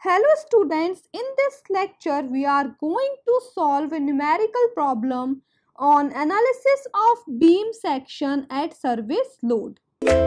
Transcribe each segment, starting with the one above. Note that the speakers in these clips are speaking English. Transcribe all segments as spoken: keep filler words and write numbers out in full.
Hello students, in this lecture we are going to solve a numerical problem on analysis of beam section at service load.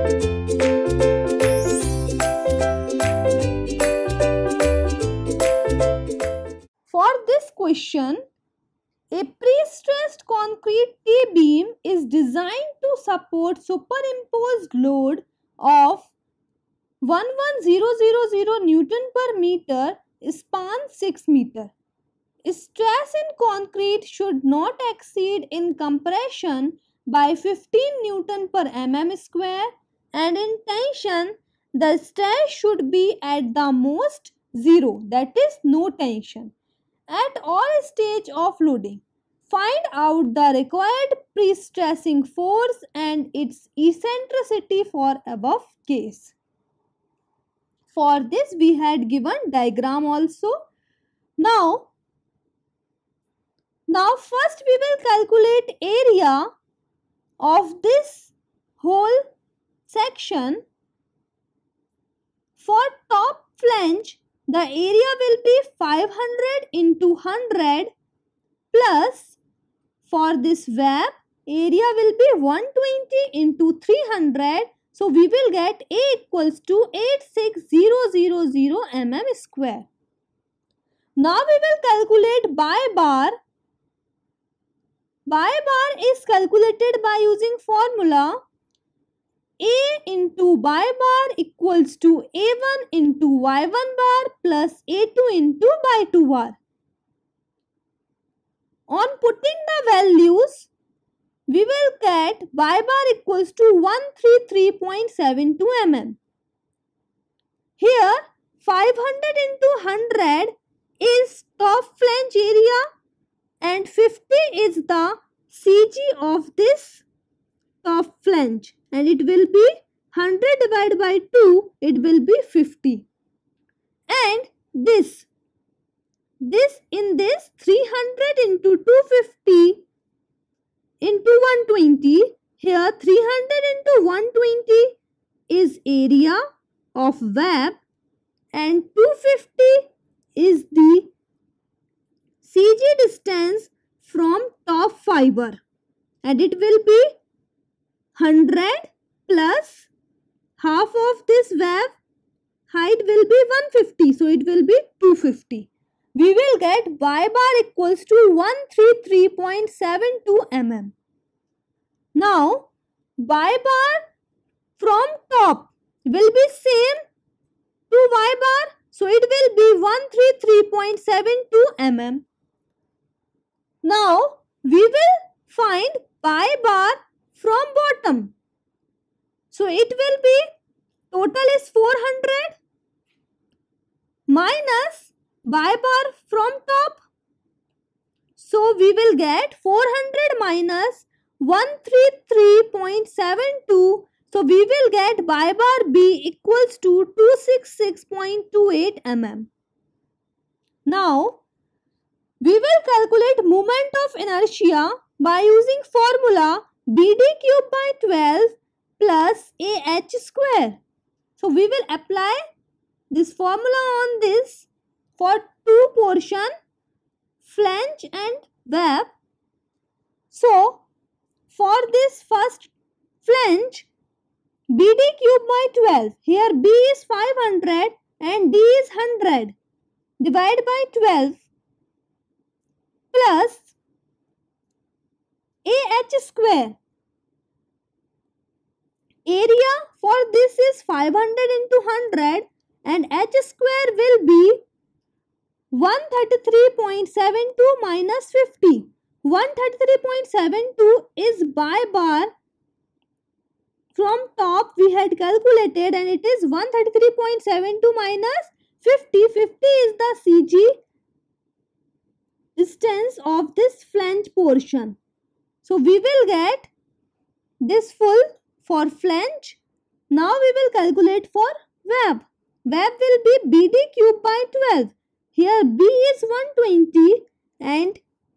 For this question, a pre-stressed concrete T-beam is designed to support superimposed load of one one zero zero zero Newton per meter span six meter. Stress in concrete should not exceed in compression by fifteen Newton per mm square, and in tension the stress should be at the most zero, that is no tension, at all stage of loading. Find out the required pre-stressing force and its eccentricity for above case. For this we had given diagram also. Now, now first we will calculate area of this whole section. For top flange, the area will be five hundred into one hundred plus for this web, area will be one hundred twenty into three hundred. So we will get A equals to eight six zero zero zero millimeters square. Now we will calculate by bar. By bar is calculated by using formula A into by bar equals to A one into Y one bar plus A two into by two bar. On putting the values, we will get by bar equals to one hundred thirty-three point seven two millimeters. Here five hundred into one hundred is top flange area and fifty is the C G of this top flange, and it will be one hundred divided by two, it will be fifty. And this, this in this three hundred into two hundred fifty into one hundred twenty, here three hundred into one hundred twenty is area of web and two hundred fifty is the C G distance from top fiber, and it will be one hundred plus half of this web height will be one hundred fifty, so it will be two hundred fifty. We will get by bar equals to one hundred thirty-three point seven two millimeters. Now, by bar from top will be same to Y bar, so it will be one hundred thirty-three point seven two millimeters. Now, we will find by bar from bottom. So, it will be total is four hundred minus by bar from top. So, we will get four hundred minus one hundred thirty-three point seven two. So, we will get by bar B equals to two hundred sixty-six point two eight millimeters. Now, we will calculate moment of inertia by using formula B D cube by twelve plus A H square. So, we will apply this formula on this for two portion, flange and web. So, for this first flange, B D cube by twelve, here B is five hundred and D is one hundred, divide by twelve plus A H square. Area for this is five hundred into one hundred and H square will be one hundred thirty-three point seven two minus fifty. one hundred thirty-three point seven two is by bar from top we had calculated, and it is one hundred thirty-three point seven two minus fifty. fifty is the C G distance of this flange portion. So, we will get this full for flange. Now, we will calculate for web. Web will be B D cube by twelve. Here B is one hundred twenty and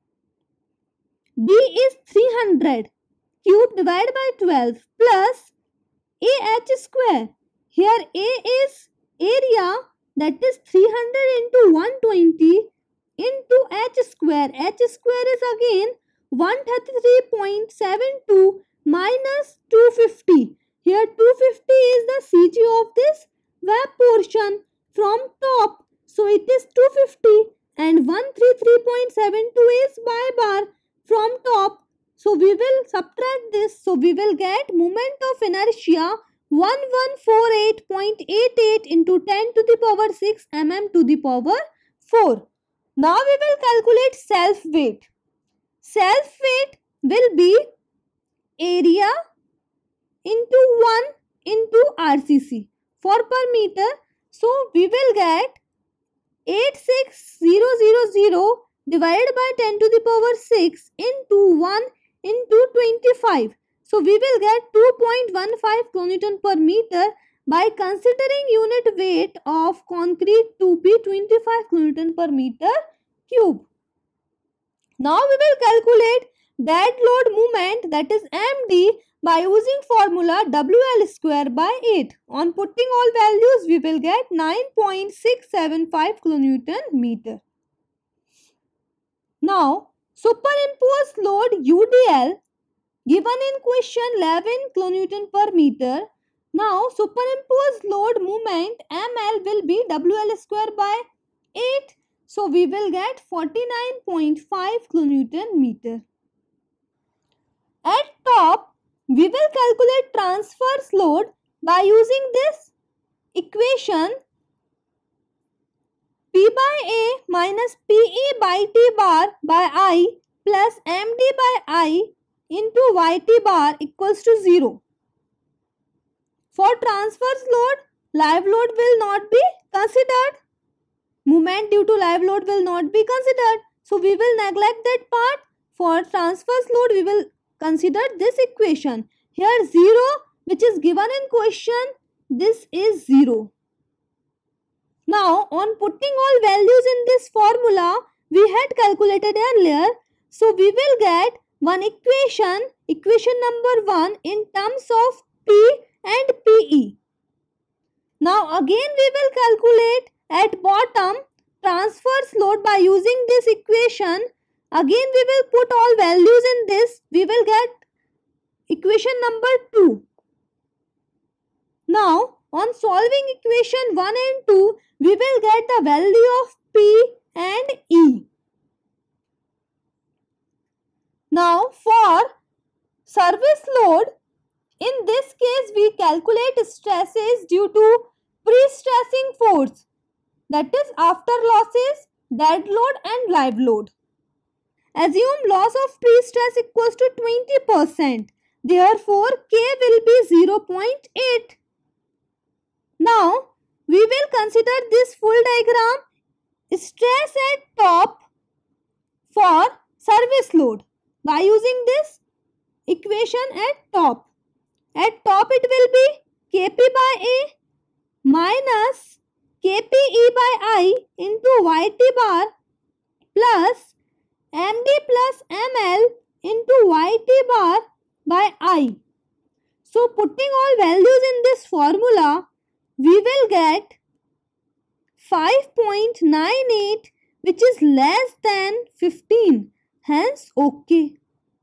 D is three hundred. Cube divided by twelve plus A H square. Here A is area that is three hundred into one hundred twenty into h square. H square is again one hundred thirty-three point seven two minus two hundred fifty. Here two hundred fifty is the C G of this web portion from top. So it is two hundred fifty and one hundred thirty-three point seven two is Y bar from top. So we will subtract this. So we will get moment of inertia one thousand one hundred forty-eight point eight eight into ten to the power six millimeters to the power four. Now we will calculate self weight. Self weight will be area into one into R C C for per meter. So we will get eight six thousand divided by ten to the power six into one into twenty-five. So we will get two point one five kilonewton per meter by considering unit weight of concrete to be twenty-five kilonewton per meter cube. Now we will calculate dead load moment, that is M D, by using formula W L square by eight. On putting all values, we will get nine point six seven five kilonewton meter. Now, superimposed load U D L given in question eleven kilonewton per meter. Now, superimposed load moment M L will be W L square by eight. So, we will get forty-nine point five kilonewton meter. At top, we will calculate transverse load by using this equation P by A minus P E by T bar by I plus M D by I into Y T bar equals to zero. For transverse load, live load will not be considered. Moment due to live load will not be considered. So, we will neglect that part. For transverse load, we will consider this equation. Here zero, which is given in question, this is zero. Now, on putting all values in this formula, we had calculated earlier. So, we will get one equation, equation number one in terms of P and P E. Now, again we will calculate at bottom transverse load by using this equation. Again we will put all values in this. We will get equation number two. Now, on solving equation one and two, we will get the value of P and E. Now, for service load, in this case we calculate stresses due to pre-stressing force, that is after losses, dead load and live load. Assume loss of pre-stress equals to twenty percent. Therefore, K will be zero point eight. Now, we will consider this full diagram. Stress at top for service load by using this equation at top. At top it will be K P by A minus K P E by I into Y T bar plus M D plus M L into Y T bar by I. So, putting all values in this formula, we will get five point nine eight, which is less than fifteen, hence OK.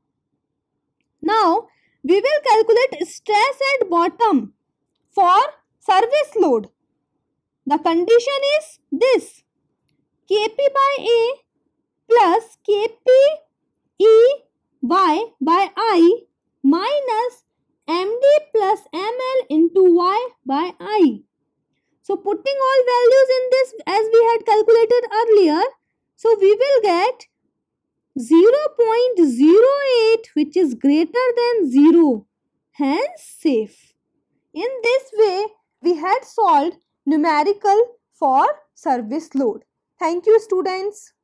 Now, we will calculate stress at bottom for service load. The condition is this: K P by A plus K P E Y by I minus M D plus M L into Y by I. So, putting all values in this as we had calculated earlier, so we will get zero point zero eight, which is greater than zero, hence safe. In this way, we had solved numerical for service load. Thank you, students.